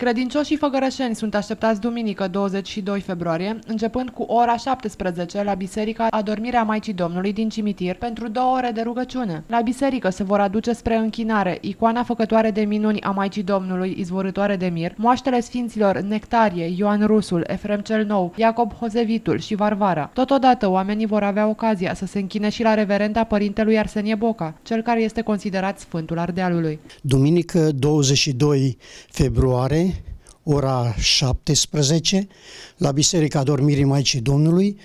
Credincioșii făgărășeni sunt așteptați duminică 22 februarie, începând cu ora 17 la Biserica Adormirea Maicii Domnului din cimitir pentru 2 ore de rugăciune. La biserică se vor aduce spre închinare icoana făcătoare de minuni a Maicii Domnului, izvorâtoare de mir, moaștele sfinților Nectarie, Ioan Rusul, Efrem cel Nou, Iacob Hozevitul și Varvara. Totodată, oamenii vor avea ocazia să se închine și la reverenda părintelui Arsenie Boca, cel care este considerat Sfântul Ardealului. Duminică 22 februarie, ora 17, la Biserica Adormirii Maicii Domnului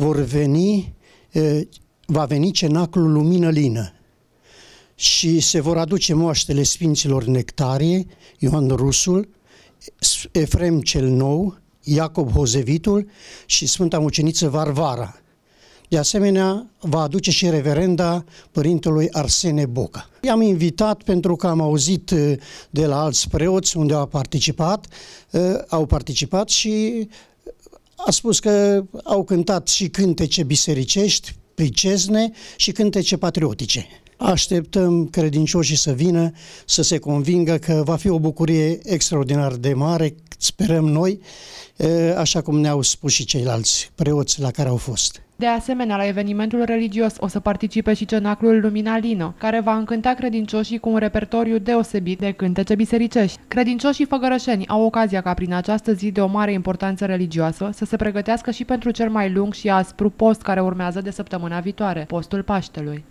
va veni cenaclul Lumină Lină și se vor aduce moaștele Sfinților Nectarie, Ioan Rusul, Efrem cel Nou, Iacob Hozevitul și Sfânta Muceniță Varvara. De asemenea, va aduce și reverenda părintelui Arsenie Boca. I-am invitat pentru că am auzit de la alți preoți unde au participat și a spus că au cântat și cântece bisericești, pricezne și cântece patriotice. Așteptăm credincioșii să vină, să se convingă că va fi o bucurie extraordinar de mare, sperăm noi, așa cum ne-au spus și ceilalți preoți la care au fost. De asemenea, la evenimentul religios o să participe și cenaclul Lumina Lină, care va încânta credincioșii cu un repertoriu deosebit de cântece bisericești. Credincioșii făgărășeni au ocazia ca prin această zi de o mare importanță religioasă să se pregătească și pentru cel mai lung și aspru post care urmează de săptămâna viitoare, postul Paștelui.